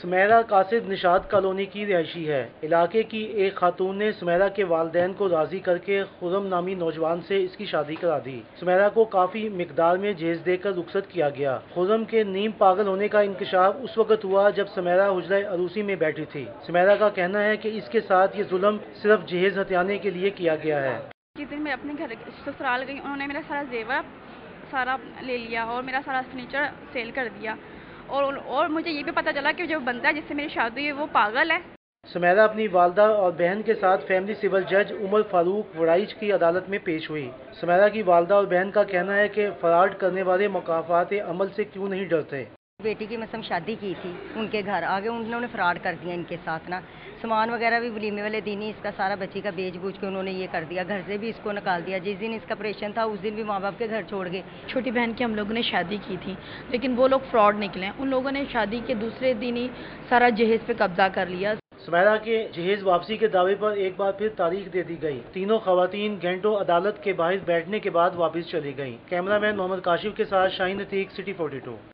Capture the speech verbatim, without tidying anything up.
سمیرہ قاصد نشاط کالونی کی رہائشی ہے۔ علاقے کی ایک خاتون نے سمیرہ کے والدین کو راضی کر کے خرم نامی نوجوان سے اس کی شادی کرا دی۔ سمیرہ کو کافی مقدار میں جہیز دے کر رخصت کیا گیا۔ خرم کے نیم پاگل ہونے کا انکشاف اس وقت ہوا جب سمیرہ حجرہ عروسی میں بیٹھی تھی۔ سمیرہ کا کہنا ہے کہ اس کے ساتھ یہ ظلم صرف جہیز ہتھیانے کے لیے کیا گیا ہے۔ جس دن میں اپنے گھر سسرال گئی، انہوں نے میرا سارا زیور سارا لے لیا اور میرا سارا فرنیچر سیل کر دیا، اور اور مجھے یہ بھی پتہ چلا کہ جو بندہ جس سے میری شادی ہوئی وہ پاگل ہے۔ سمیرہ اپنی والدہ اور بہن کے ساتھ فیملی سول جج عمر فاروق وڑائچ کی عدالت میں پیش ہوئی۔ سمیرہ کی والدہ اور بہن کا کہنا ہے کہ فراڈ کرنے والے مکافات عمل سے کیوں نہیں ڈرتے۔ بیٹی کی مثلاً شادی کی تھی، ان کے گھر آگے انہوں نے فراڈ کر دیا ان کے ساتھ نا، سامان وغیرہ بھی ولیمے والے دن ہی اس کا سارا بچی کا بیچ بوجھ کے انہوں نے یہ کر دیا، گھر سے بھی اس کو نکال دیا۔ جس دن اس کا آپریشن تھا اس دن بھی ماں باپ کے گھر چھوڑ گئے۔ چھوٹی بہن کی ہم لوگوں نے شادی کی تھی، لیکن وہ لوگ فراڈ نکلے، ان لوگوں نے شادی کے دوسرے دن ہی سارا جہیز پہ قبضہ کر لیا۔ سمیرہ کے جہیز واپسی کے دعوے پر ایک بار پھر تاریخ دے دی گئی۔ تینوں خواتین گھنٹوں عدالت کے باہر بیٹھنے کے بعد واپس چلی گئیں۔ کیمرہ مین محمد کاشف کے ساتھ Shaheen Atiq, city forty to.